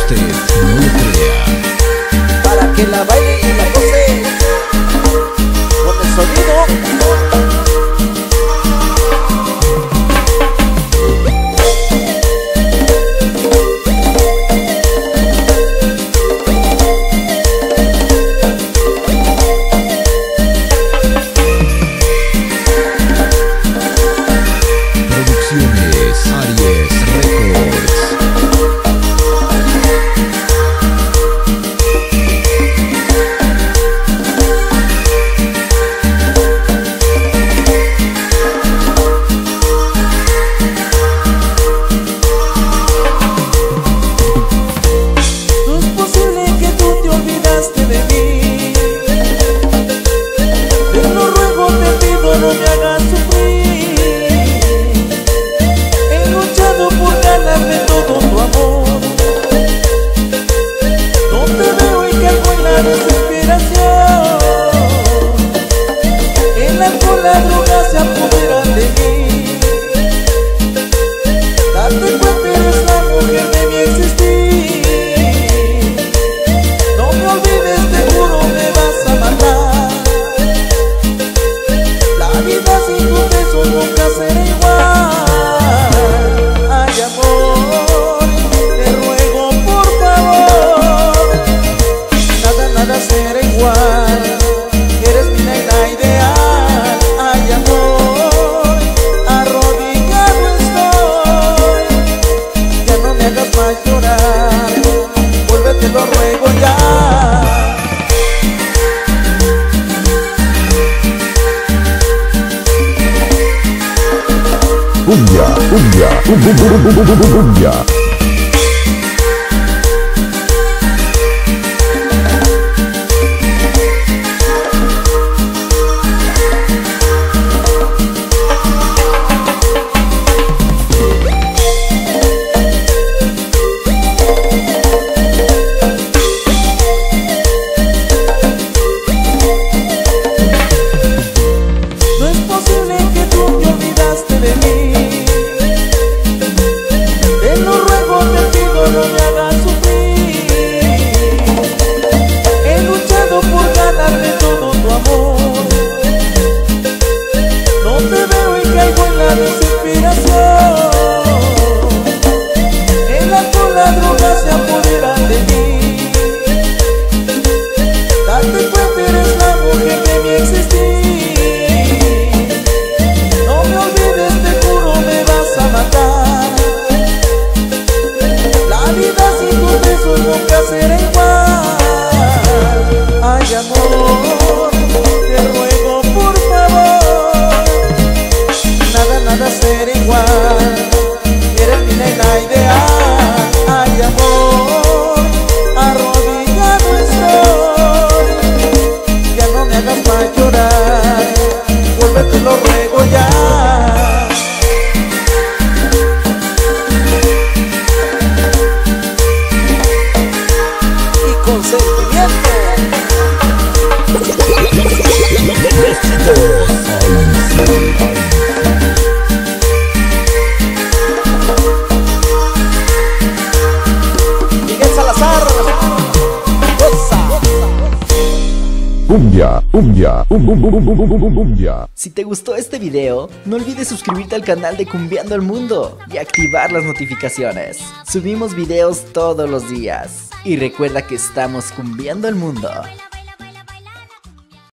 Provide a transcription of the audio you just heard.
usted no crea. Para que la baile y la goce con el sonido. No me hagas sufrir. He luchado por ganarme todo tu amor. No te veo y caigo en la desesperación. El alcohol, la droga se apoderan de mí. Date cuenta, eres la mujer de mi existir. No me olvides, te juro me vas a matar. La vida sin tus besos nunca será igual. Ay, amor, te ruego por favor. Nada será igual. Eres mi nena ideal. Ay, amor, arrodillado estoy. Ya no me hagas más llorar. Vuélvete, lo ruego ya. Cumbia. No es posible que tú te olvidaste de mí. Te lo ruego, te pido, no me hagas sufrir. He luchado por ganarme todo tu amor. No te veo y caigo en la desesperación. El alcohol, la droga se apoderan de mí. Date cuenta, eres la mujer de mi existir. No me olvides, te juro me vas a matar. La vida sin tus besos nunca será igual. Ay, amor, te ruego por favor. Nada será igual. Eres mi nena ideal. Ay, amor, arrodillado estoy. Ya no me hagas más llorar. Vuélvete, lo ruego ya. Consentimiento. Miguel Salazar. Cumbia. Si te gustó este video, no olvides suscribirte al canal de Cumbiando el Mundo y activar las notificaciones. Subimos videos todos los días. Y recuerda que estamos cumbiando el mundo.